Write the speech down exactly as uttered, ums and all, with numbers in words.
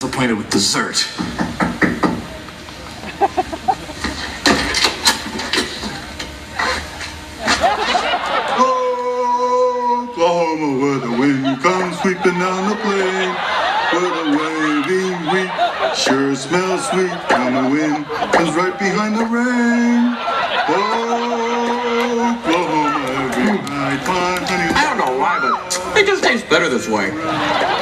Disappointed with dessert. Oklahoma, where the wind comes sweeping down the plain, where the waving wheat sure smells sweet, and the wind comes right behind the rain. Oklahoma, every night, my honey. I don't know why, but it just tastes better this way.